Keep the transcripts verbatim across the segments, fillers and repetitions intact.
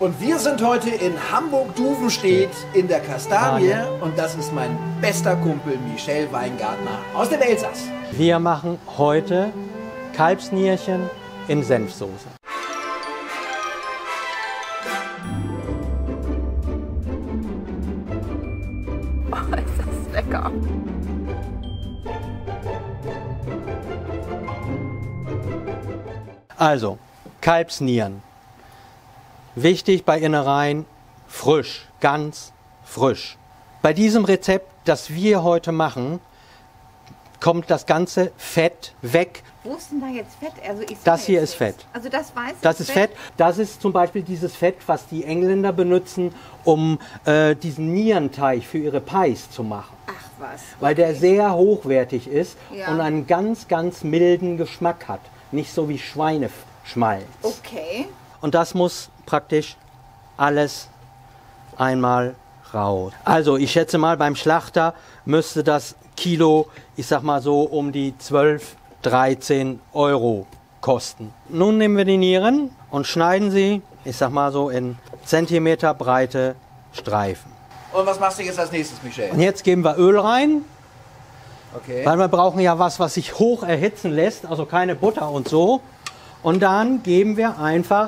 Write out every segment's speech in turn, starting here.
Und wir sind heute in Hamburg-Duvenstedt in der Kastanie und das ist mein bester Kumpel Michel Weingartner aus dem Elsass. Wir machen heute Kalbsnierchen in Senfsoße. Oh, ist das lecker. Also, Kalbsnieren. Wichtig bei Innereien, frisch, ganz frisch. Bei diesem Rezept, das wir heute machen, kommt das ganze Fett weg. Wo ist denn da jetzt Fett? Also ich Das hier ist Fett. Also das weiße Das ist Fett. Das ist zum Beispiel dieses Fett, was die Engländer benutzen, um äh, diesen Nierenteig für ihre Pies zu machen. Ach was. Weil der sehr hochwertig ist Ja. und einen ganz, ganz milden Geschmack hat. Nicht so wie Schweineschmalz. Okay. Und das muss praktisch alles einmal raus. Also ich schätze mal, beim Schlachter müsste das Kilo, ich sag mal so, um die zwölf, dreizehn Euro kosten. Nun nehmen wir die Nieren und schneiden sie, ich sag mal so, in Zentimeter breite Streifen. Und was machst du jetzt als nächstes, Michel? Und jetzt geben wir Öl rein, Okay. weil wir brauchen ja was, was sich hoch erhitzen lässt, also keine Butter und so. Und dann geben wir einfach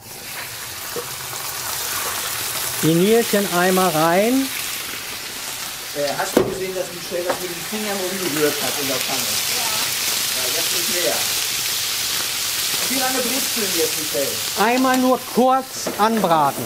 die Nierchen einmal rein. Äh, hast du gesehen, dass Michel das mit den Fingern umgerührt hat in der Pfanne? Ja. Ja, jetzt nicht mehr. Und wie lange brätst du denn jetzt, Michel? Einmal nur kurz anbraten.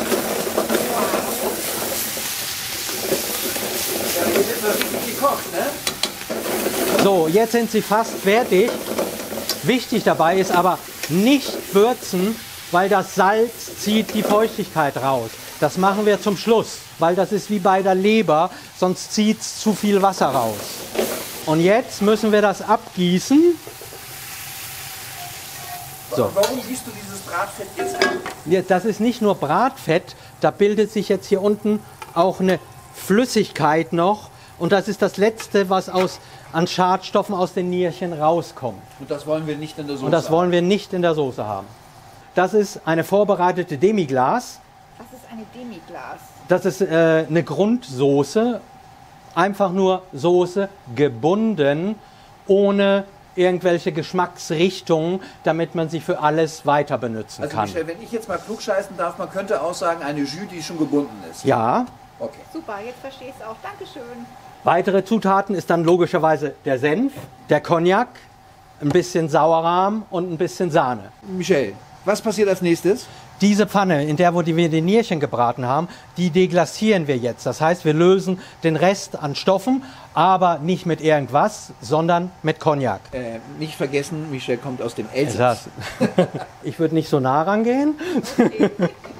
Ja, hier wird noch richtig gekocht, ne? So, jetzt sind sie fast fertig. Wichtig dabei ist aber nicht würzen, weil das Salz zieht die Feuchtigkeit raus. Das machen wir zum Schluss, weil das ist wie bei der Leber, sonst zieht es zu viel Wasser raus. Und jetzt müssen wir das abgießen. So. Warum gießt du dieses Bratfett jetzt ab? Ja, das ist nicht nur Bratfett, da bildet sich jetzt hier unten auch eine Flüssigkeit noch. Und das ist das Letzte, was aus, an Schadstoffen aus den Nierchen rauskommt. Und das wollen wir nicht in der Soße Und das wollen wir nicht in der Soße haben. Das ist eine vorbereitete Demi-Glace. Was ist eine Demi-Glace? Das ist äh, eine Grundsoße, einfach nur Soße, gebunden, ohne irgendwelche Geschmacksrichtungen, damit man sie für alles weiter benutzen Also kann. Michel, wenn ich jetzt mal klugscheißen darf, man könnte auch sagen, eine Jus, die schon gebunden ist. Ja. Okay. Super, jetzt verstehe ich es auch. Dankeschön. Weitere Zutaten ist dann logischerweise der Senf, der Cognac, ein bisschen Sauerrahm und ein bisschen Sahne. Michel, was passiert als nächstes? Diese Pfanne, in der wo die wir die Nierchen gebraten haben, die deglacieren wir jetzt. Das heißt, wir lösen den Rest an Stoffen, aber nicht mit irgendwas, sondern mit Cognac. Äh, nicht vergessen, Michel kommt aus dem Elsass. Ich würde nicht so nah rangehen. Okay.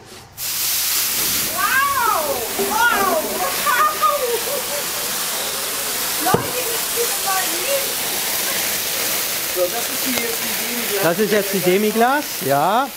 So, das ist die, jetzt die Demi-Glace. Das ist jetzt die Demi-Glace, ja.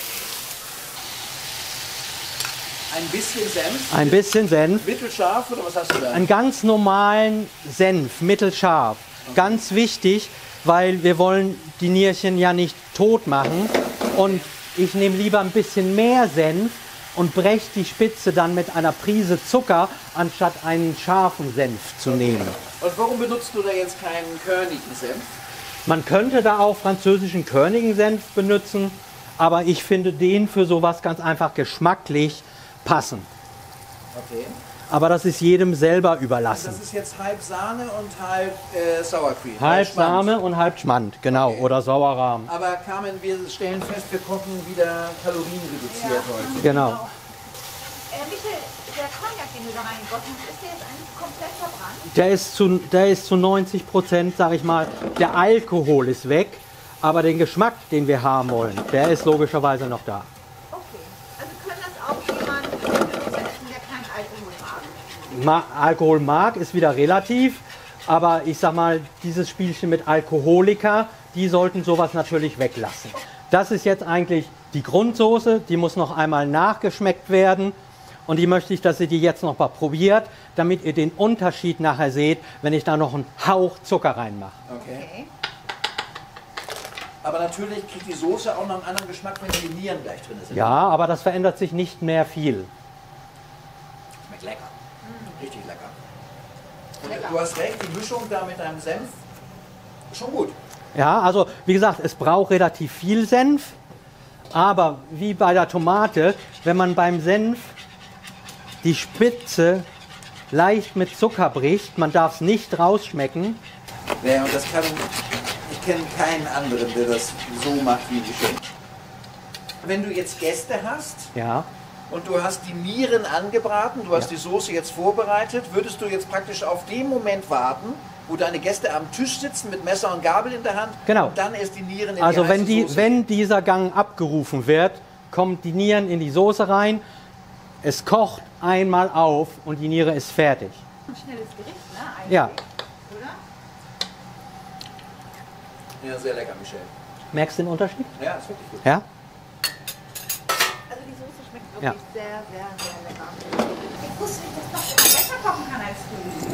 Ein bisschen Senf. Ein bisschen Senf. Mittelscharf oder was hast du da? Einen ganz normalen Senf, mittelscharf. Ganz wichtig, weil wir wollen die Nierchen ja nicht tot machen. Und ich nehme lieber ein bisschen mehr Senf und breche die Spitze dann mit einer Prise Zucker, anstatt einen scharfen Senf zu nehmen. Und warum benutzt du da jetzt keinen körnigen Senf? Man könnte da auch französischen körnigen Senf benutzen, aber ich finde den für sowas ganz einfach geschmacklich passen. Okay. Aber das ist jedem selber überlassen. Das ist jetzt halb Sahne und halb äh, Sour Cream. Halb Schmand. Sahne und halb Schmand, genau, Okay. oder Sauerrahm. Aber Carmen, wir stellen fest, wir kochen wieder kalorienreduziert heute. Genau. Äh, Michel, der Cognac, den du da reingegossen hast, ist der jetzt eigentlich komplett verbrannt? Der ist zu, der ist zu neunzig Prozent, sag ich mal, der Alkohol ist weg, aber den Geschmack, den wir haben wollen, der ist logischerweise noch da. Okay. Also können das auch jemand essen, der keinen Alkohol mag? Ma Alkohol mag, ist wieder relativ, aber ich sag mal, dieses Spielchen mit Alkoholiker, die sollten sowas natürlich weglassen. Das ist jetzt eigentlich die Grundsoße, die muss noch einmal nachgeschmeckt werden. Und die möchte ich, dass ihr die jetzt noch mal probiert, damit ihr den Unterschied nachher seht, wenn ich da noch einen Hauch Zucker reinmache. Okay. Okay. Aber natürlich kriegt die Soße auch noch einen anderen Geschmack, wenn die Nieren gleich drin sind. Ja, aber das verändert sich nicht mehr viel. Schmeckt lecker. Richtig lecker. Und lecker. Du hast recht, die Mischung da mit deinem Senf, schon gut. Ja, also wie gesagt, es braucht relativ viel Senf. Aber wie bei der Tomate, wenn man beim Senf die Spitze leicht mit Zucker bricht, man darf es nicht rausschmecken. Ja, und das kann, ich kenne keinen anderen, der das so macht wie Michel. Wenn du jetzt Gäste hast, Ja. und du hast die Nieren angebraten, du hast Ja. die Soße jetzt vorbereitet, würdest du jetzt praktisch auf den Moment warten, wo deine Gäste am Tisch sitzen mit Messer und Gabel in der Hand, Genau. und dann erst die Nieren in Also die wenn, heiße die, Soße wenn dieser Gang abgerufen wird, kommt die Nieren in die Soße rein, es kocht einmal auf und die Niere ist fertig. Ein schnelles Gericht, ne? Eigentlich. Ja. Oder? Ja, sehr lecker, Michel. Merkst du den Unterschied? Ja, ist wirklich gut. Ja? Also die Soße schmeckt wirklich Ja. sehr, sehr, sehr lecker. Ich wusste nicht, dass ich noch besser kochen kann als du.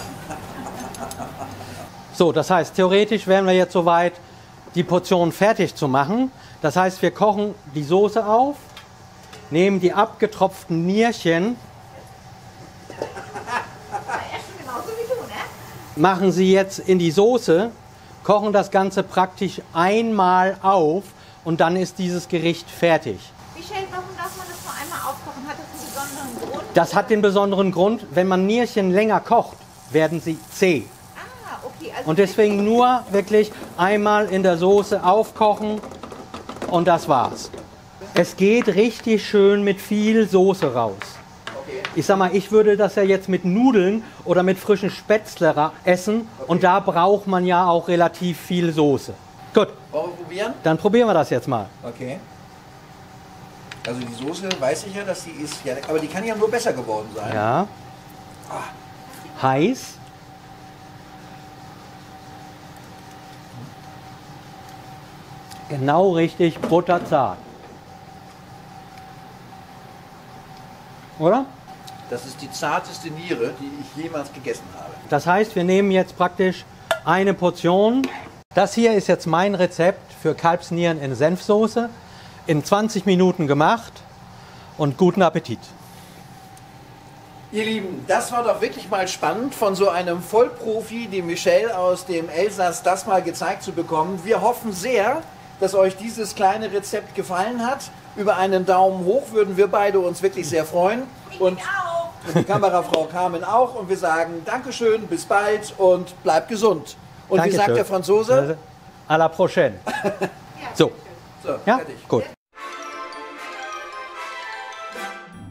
So, das heißt, theoretisch wären wir jetzt soweit, die Portion fertig zu machen. Das heißt, wir kochen die Soße auf, nehmen die abgetropften Nierchen, Ja, essen genauso wie du, ne? machen sie jetzt in die Soße, kochen das Ganze praktisch einmal auf und dann ist dieses Gericht fertig. Michel, warum darf man das nur einmal aufkochen? Hat das einen besonderen Grund? Das hat den besonderen Grund, wenn man Nierchen länger kocht, werden sie zäh. Ah, okay. Also Und deswegen nur wirklich einmal in der Soße aufkochen und das war's. Es geht richtig schön mit viel Soße raus. Okay. Ich sag mal, ich würde das ja jetzt mit Nudeln oder mit frischen Spätzle ra- essen und da braucht man ja auch relativ viel Soße. Gut, Wollen wir probieren? dann probieren wir das jetzt mal. Okay. Also die Soße weiß ich ja, dass die ist, ja, aber die kann ja nur besser geworden sein. Ja. Heiß. Genau richtig, butterzart. Oder? Das ist die zarteste Niere, die ich jemals gegessen habe. Das heißt, wir nehmen jetzt praktisch eine Portion. Das hier ist jetzt mein Rezept für Kalbsnieren in Senfsoße. In zwanzig Minuten gemacht und guten Appetit. Ihr Lieben, das war doch wirklich mal spannend, von so einem Vollprofi, dem Michel aus dem Elsass, das mal gezeigt zu bekommen. Wir hoffen sehr, dass euch dieses kleine Rezept gefallen hat. Über einen Daumen hoch würden wir beide uns wirklich sehr freuen. Und, auch. und die Kamerafrau Carmen auch. Und wir sagen Dankeschön, bis bald und bleibt gesund. Und wie sagt Dankeschön. der Franzose? À la prochaine. So, So, ja, fertig. gut.